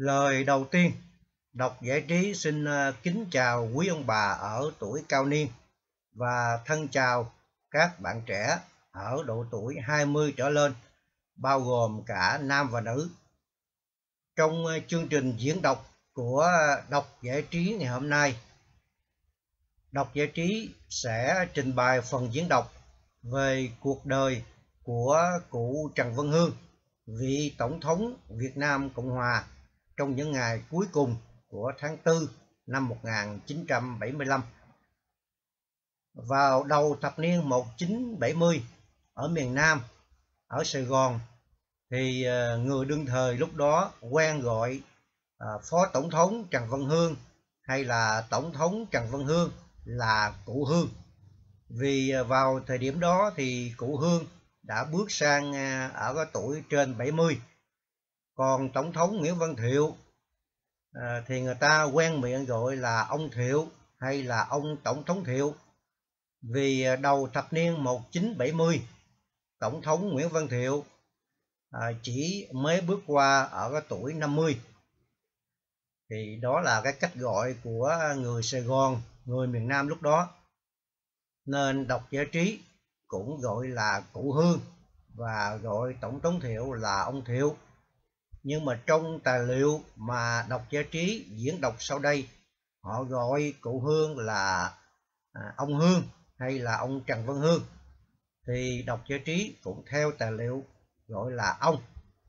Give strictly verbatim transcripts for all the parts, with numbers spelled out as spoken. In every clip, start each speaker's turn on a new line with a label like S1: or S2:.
S1: Lời đầu tiên, đọc giải trí xin kính chào quý ông bà ở tuổi cao niên và thân chào các bạn trẻ ở độ tuổi hai mươi trở lên, bao gồm cả nam và nữ. Trong chương trình diễn đọc của đọc giải trí ngày hôm nay, đọc giải trí sẽ trình bày phần diễn đọc về cuộc đời của cụ Trần Văn Hương, vị Tổng thống Việt Nam Cộng Hòa trong những ngày cuối cùng của tháng tư năm một nghìn chín trăm bảy mươi lăm. Vào đầu thập niên một nghìn chín trăm bảy mươi, ở miền Nam, ở Sài Gòn, thì người đương thời lúc đó quen gọi Phó Tổng thống Trần Văn Hương hay là Tổng thống Trần Văn Hương là cụ Hương. Vì vào thời điểm đó thì cụ Hương đã bước sang ở cái tuổi trên bảy mươi. Còn Tổng thống Nguyễn Văn Thiệu à, thì người ta quen miệng gọi là ông Thiệu hay là ông Tổng thống Thiệu. Vì đầu thập niên một nghìn chín trăm bảy mươi, Tổng thống Nguyễn Văn Thiệu à, chỉ mới bước qua ở cái tuổi năm mươi. Thì đó là cái cách gọi của người Sài Gòn, người miền Nam lúc đó. Nên đọc giải trí cũng gọi là cụ Hương và gọi Tổng thống Thiệu là ông Thiệu. Nhưng mà trong tài liệu mà đọc giải trí diễn đọc sau đây, họ gọi cụ Hương là à, ông Hương hay là ông Trần Văn Hương. Thì đọc giải trí cũng theo tài liệu gọi là ông.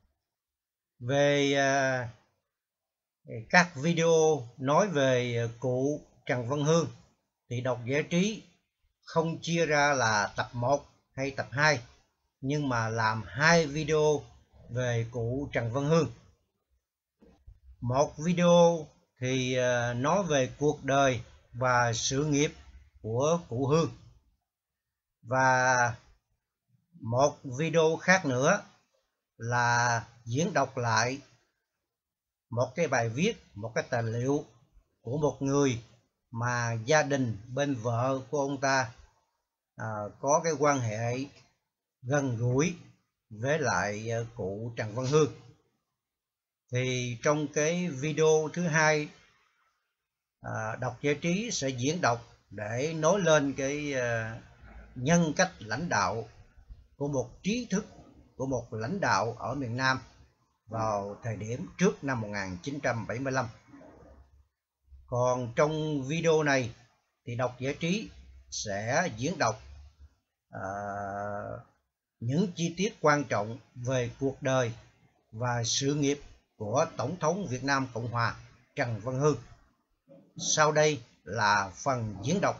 S1: Về à, các video nói về cụ Trần Văn Hương thì đọc giải trí không chia ra là tập một hay tập hai, nhưng mà làm hai video về cụ Trần Văn Hương. Một video thì nói về cuộc đời và sự nghiệp của cụ Hương, và một video khác nữa là diễn đọc lại một cái bài viết, một cái tài liệu của một người mà gia đình bên vợ của ông ta à, có cái quan hệ gần gũi với lại cụ Trần Văn Hương. Thì trong cái video thứ hai, à, đọc giải trí sẽ diễn đọc để nói lên cái à, nhân cách lãnh đạo của một trí thức, của một lãnh đạo ở miền Nam vào thời điểm trước năm một nghìn chín trăm bảy mươi lăm. Còn trong video này thì đọc giải trí sẽ diễn đọc à, những chi tiết quan trọng về cuộc đời và sự nghiệp của Tổng thống Việt Nam Cộng Hòa Trần Văn Hương. Sau đây là phần diễn đọc.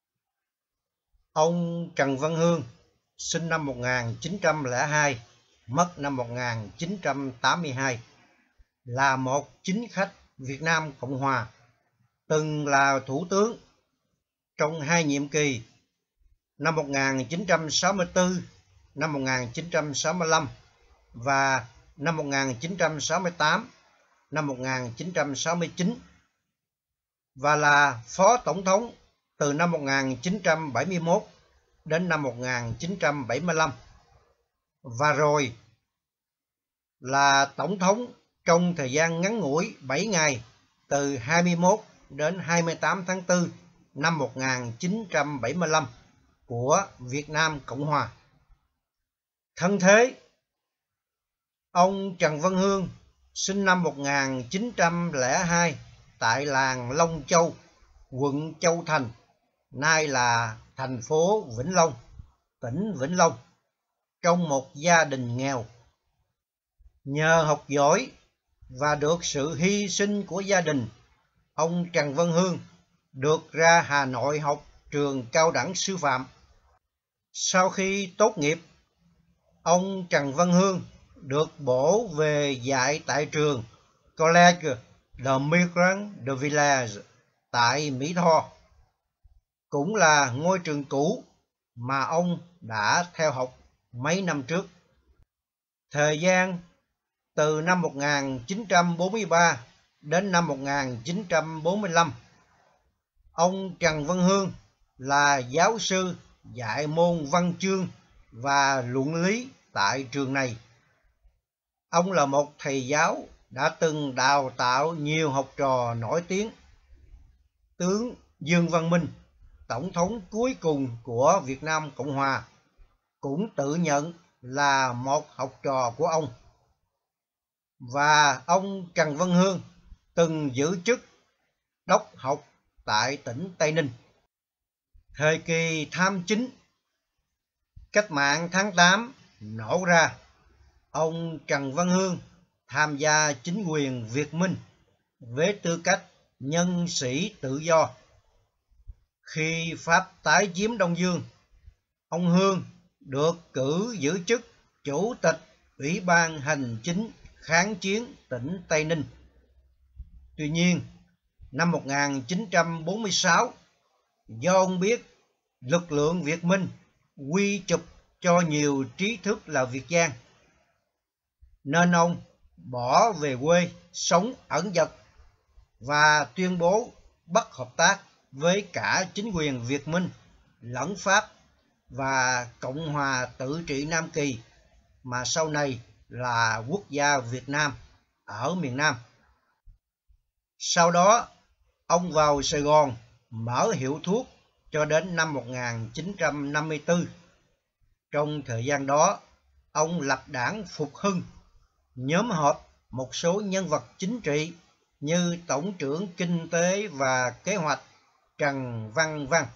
S1: Ông Trần Văn Hương sinh năm một nghìn chín trăm lẻ hai, mất năm một nghìn chín trăm tám mươi hai, là một chính khách Việt Nam Cộng Hòa, từng là thủ tướng trong hai nhiệm kỳ năm một nghìn chín trăm sáu mươi tư, năm một nghìn chín trăm sáu mươi lăm và năm một nghìn chín trăm sáu mươi tám, năm một nghìn chín trăm sáu mươi chín, và là Phó Tổng thống từ năm một nghìn chín trăm bảy mươi mốt đến năm một nghìn chín trăm bảy mươi lăm, và rồi là Tổng thống trong thời gian ngắn ngủi bảy ngày từ hai mươi mốt đến hai mươi tám tháng tư năm một nghìn chín trăm bảy mươi lăm của Việt Nam Cộng Hòa. Thân thế: ông Trần Văn Hương sinh năm một nghìn chín trăm lẻ hai tại làng Long Châu, quận Châu Thành, nay là thành phố Vĩnh Long, tỉnh Vĩnh Long, trong một gia đình nghèo. Nhờ học giỏi và được sự hy sinh của gia đình, ông Trần Văn Hương được ra Hà Nội học trường cao đẳng sư phạm. Sau khi tốt nghiệp, ông Trần Văn Hương được bổ về dạy tại trường Collège de Migrants de Village tại Mỹ Tho, cũng là ngôi trường cũ mà ông đã theo học mấy năm trước. Thời gian từ năm một nghìn chín trăm bốn mươi ba đến năm một nghìn chín trăm bốn mươi lăm, ông Trần Văn Hương là giáo sư dạy môn văn chương và luận lý tại trường này. Ông là một thầy giáo đã từng đào tạo nhiều học trò nổi tiếng. Tướng Dương Văn Minh, tổng thống cuối cùng của Việt Nam Cộng Hòa, cũng tự nhận là một học trò của ông. Và ông Trần Văn Hương từng giữ chức đốc học tại tỉnh Tây Ninh. Thời kỳ tham chính, cách mạng tháng tám nổ ra, ông Trần Văn Hương tham gia chính quyền Việt Minh với tư cách nhân sĩ tự do. Khi Pháp tái chiếm Đông Dương, ông Hương được cử giữ chức Chủ tịch Ủy ban Hành chính kháng chiến tỉnh Tây Ninh. Tuy nhiên, năm một nghìn chín trăm bốn mươi sáu, do ông biết lực lượng Việt Minh quy chụp cho nhiều trí thức là Việt gian, nên ông bỏ về quê sống ẩn dật và tuyên bố bất hợp tác với cả chính quyền Việt Minh lẫn Pháp và Cộng hòa Tự trị Nam Kỳ, mà sau này là Quốc gia Việt Nam ở miền Nam. Sau đó, ông vào Sài Gòn mở hiệu thuốc cho đến năm một nghìn chín trăm năm mươi tư. Trong thời gian đó, ông lập đảng Phục Hưng, nhóm họp một số nhân vật chính trị như Tổng trưởng Kinh tế và Kế hoạch Trần Văn Văn.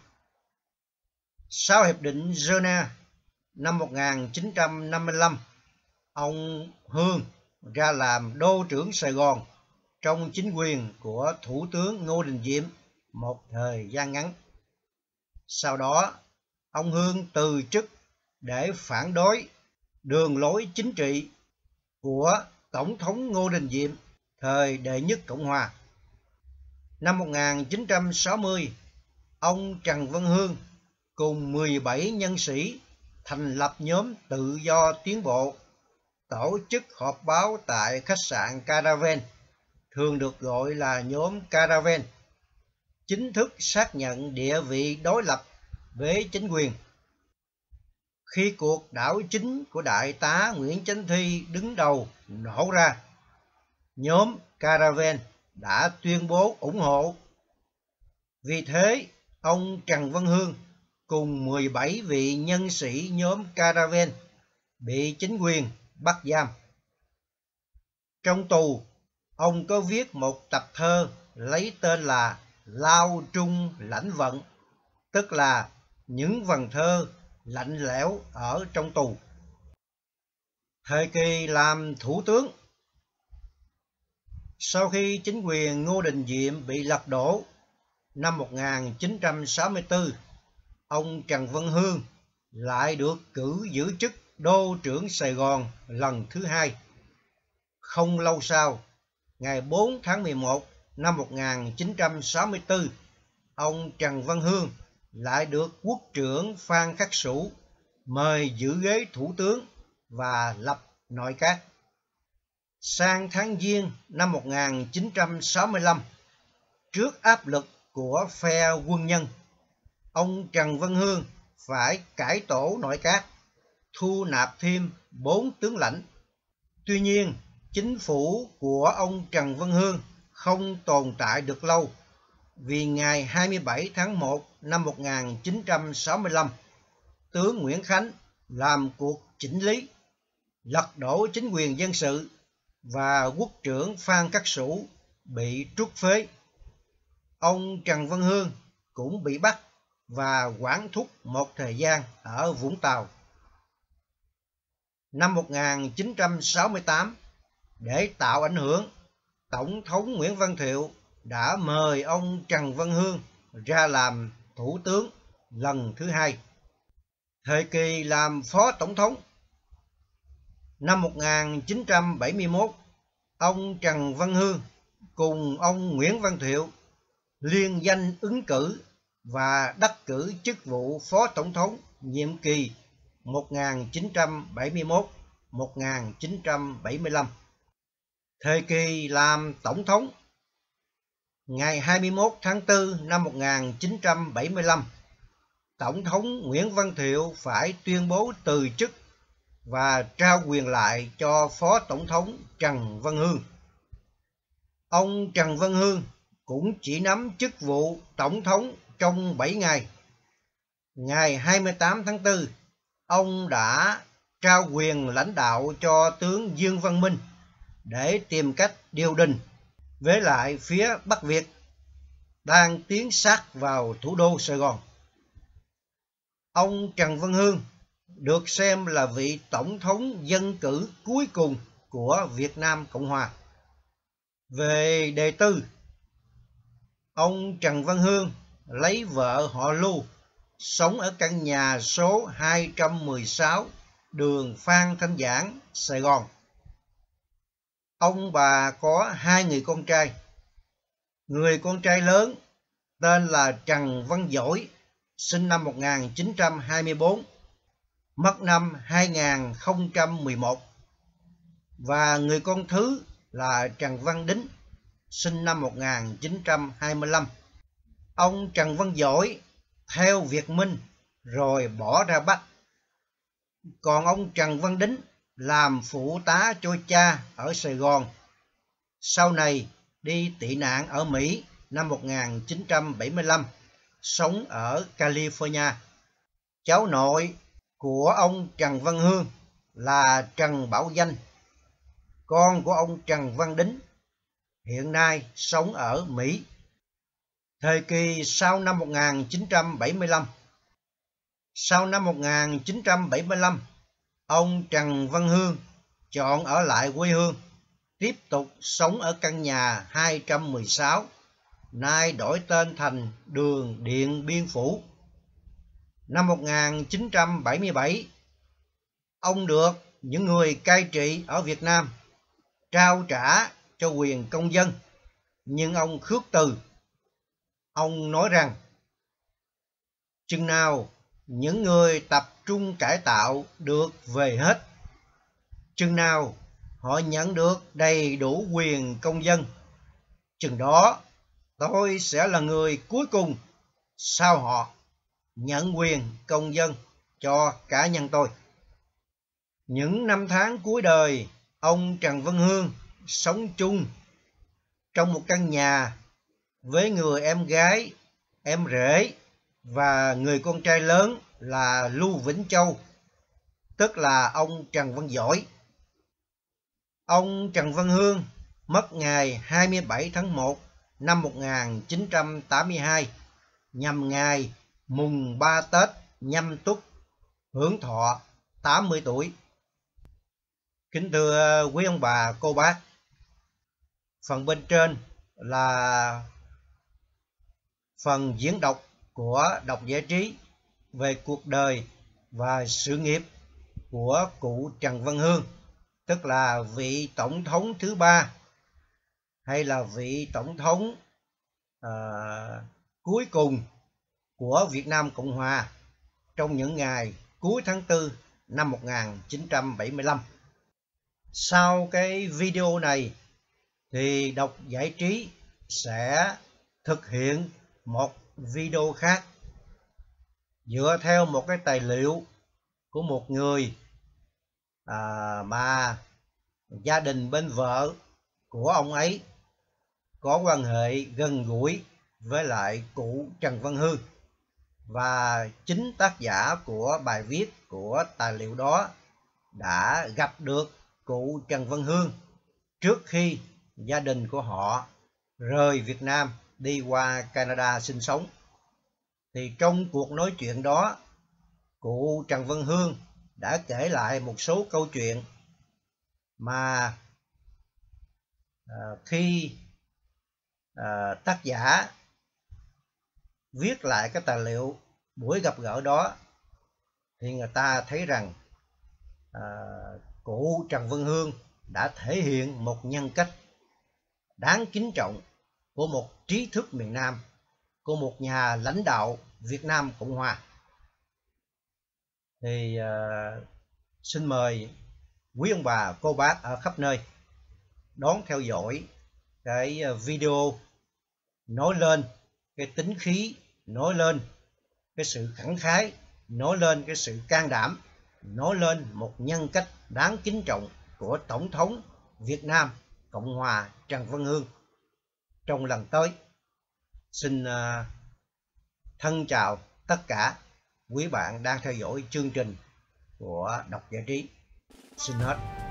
S1: Sau Hiệp định Geneva năm một nghìn chín trăm năm mươi lăm, ông Hương ra làm đô trưởng Sài Gòn trong chính quyền của Thủ tướng Ngô Đình Diệm một thời gian ngắn. Sau đó, ông Hương từ chức để phản đối đường lối chính trị của Tổng thống Ngô Đình Diệm thời đệ nhất Cộng hòa. Năm một nghìn chín trăm sáu mươi, ông Trần Văn Hương cùng mười bảy nhân sĩ thành lập nhóm Tự do Tiến bộ, tổ chức họp báo tại khách sạn Caravan, thường được gọi là nhóm Caravan, chính thức xác nhận địa vị đối lập với chính quyền. Khi cuộc đảo chính của Đại tá Nguyễn Chánh Thi đứng đầu nổ ra, nhóm Caravan đã tuyên bố ủng hộ. Vì thế, ông Trần Văn Hương cùng mười bảy vị nhân sĩ nhóm Caravan bị chính quyền bắt giam. Trong tù, ông có viết một tập thơ lấy tên là Lao Trung Lãnh Vận, tức là những vần thơ lạnh lẽo ở trong tù. Thời kỳ làm thủ tướng, sau khi chính quyền Ngô Đình Diệm bị lật đổ năm một nghìn chín trăm sáu mươi tư, ông Trần Văn Hương lại được cử giữ chức đô trưởng Sài Gòn lần thứ hai. Không lâu sau, ngày bốn tháng mười một năm một nghìn chín trăm sáu mươi tư, ông Trần Văn Hương lại được quốc trưởng Phan Khắc Sủ mời giữ ghế thủ tướng và lập nội các. Sang tháng Giêng năm một nghìn chín trăm sáu mươi lăm, trước áp lực của phe quân nhân, ông Trần Văn Hương phải cải tổ nội các, thu nạp thêm bốn tướng lãnh. Tuy nhiên, chính phủ của ông Trần Văn Hương không tồn tại được lâu, vì ngày hai mươi bảy tháng một năm một nghìn chín trăm sáu mươi lăm, tướng Nguyễn Khánh làm cuộc chỉnh lý, lật đổ chính quyền dân sự và quốc trưởng Phan Khắc Sủ bị truất phế. Ông Trần Văn Hương cũng bị bắt và quản thúc một thời gian ở Vũng Tàu. Năm một nghìn chín trăm sáu mươi tám, để tạo ảnh hưởng, Tổng thống Nguyễn Văn Thiệu đã mời ông Trần Văn Hương ra làm thủ tướng lần thứ hai. Thời kỳ làm phó tổng thống, năm một nghìn chín trăm bảy mươi mốt, ông Trần Văn Hương cùng ông Nguyễn Văn Thiệu liên danh ứng cử và đắc cử chức vụ phó tổng thống nhiệm kỳ một nghìn chín trăm bảy mươi mốt đến một nghìn chín trăm bảy mươi lăm. Thời kỳ làm tổng thống, ngày hai mươi mốt tháng tư năm một nghìn chín trăm bảy mươi lăm, Tổng thống Nguyễn Văn Thiệu phải tuyên bố từ chức và trao quyền lại cho Phó Tổng thống Trần Văn Hương. Ông Trần Văn Hương cũng chỉ nắm chức vụ tổng thống trong bảy ngày. Ngày hai mươi tám tháng tư, ông đã trao quyền lãnh đạo cho tướng Dương Văn Minh để tìm cách điều đình với lại phía Bắc Việt đang tiến sát vào thủ đô Sài Gòn. Ông Trần Văn Hương được xem là vị tổng thống dân cử cuối cùng của Việt Nam Cộng Hòa. Về đời tư, ông Trần Văn Hương lấy vợ họ Lưu, sống ở căn nhà số hai trăm mười sáu đường Phan Thanh Giảng, Sài Gòn. Ông bà có hai người con trai. Người con trai lớn tên là Trần Văn Giỏi, sinh năm một nghìn chín trăm hai mươi tư, mất năm hai nghìn không trăm mười một. Và người con thứ là Trần Văn Đính, sinh năm một nghìn chín trăm hai mươi lăm. Ông Trần Văn Giỏi theo Việt Minh rồi bỏ ra Bắc. Còn ông Trần Văn Đính làm phụ tá cho cha ở Sài Gòn. Sau này đi tị nạn ở Mỹ năm một nghìn chín trăm bảy mươi lăm, sống ở California. Cháu nội của ông Trần Văn Hương là Trần Bảo Danh, con của ông Trần Văn Đính, hiện nay sống ở Mỹ. Thời kỳ sau năm một nghìn chín trăm bảy mươi lăm. Sau năm một nghìn chín trăm bảy mươi lăm, ông Trần Văn Hương chọn ở lại quê hương, tiếp tục sống ở căn nhà hai trăm mười sáu, nay đổi tên thành đường Điện Biên Phủ. Năm một nghìn chín trăm bảy mươi bảy, ông được những người cai trị ở Việt Nam trao trả cho quyền công dân, nhưng ông khước từ. Ông nói rằng chừng nào những người tập trung cải tạo được về hết, chừng nào họ nhận được đầy đủ quyền công dân, chừng đó tôi sẽ là người cuối cùng sau họ nhận quyền công dân cho cá nhân tôi. Những năm tháng cuối đời, ông Trần Văn Hương sống chung trong một căn nhà với người em gái, em rể và người con trai lớn là Lưu Vĩnh Châu, tức là ông Trần Văn Giỏi. Ông Trần Văn Hương mất ngày hai mươi bảy tháng một năm một nghìn chín trăm tám mươi hai, nhằm ngày mùng ba Tết Nhâm Tuất, hưởng thọ tám mươi tuổi. Kính thưa quý ông bà, cô bác, phần bên trên là phần diễn đọc của Đọc Giải Trí về cuộc đời và sự nghiệp của cụ Trần Văn Hương, tức là vị tổng thống thứ ba hay là vị tổng thống à, cuối cùng của Việt Nam Cộng Hòa trong những ngày cuối tháng tư năm một nghìn chín trăm bảy mươi lăm. Sau cái video này thì Đọc Giải Trí sẽ thực hiện một video khác dựa theo một cái tài liệu của một người à, mà gia đình bên vợ của ông ấy có quan hệ gần gũi với lại cụ Trần Văn Hương, và chính tác giả của bài viết của tài liệu đó đã gặp được cụ Trần Văn Hương trước khi gia đình của họ rời Việt Nam đi qua Canada sinh sống. Thì trong cuộc nói chuyện đó, cụ Trần Văn Hương đã kể lại một số câu chuyện mà à, khi à, tác giả viết lại cái tài liệu buổi gặp gỡ đó thì người ta thấy rằng à, cụ Trần Văn Hương đã thể hiện một nhân cách đáng kính trọng của một trí thức miền Nam, của một nhà lãnh đạo Việt Nam Cộng Hòa. Thì uh, xin mời quý ông bà, cô bác ở khắp nơi đón theo dõi cái video nói lên cái tính khí, nói lên cái sự khẳng khái, nói lên cái sự can đảm, nói lên một nhân cách đáng kính trọng của Tổng thống Việt Nam Cộng Hòa Trần Văn Hương. trong lần tới. Xin uh, thân chào tất cả quý bạn đang theo dõi chương trình của Đọc Giải Trí. Xin hết.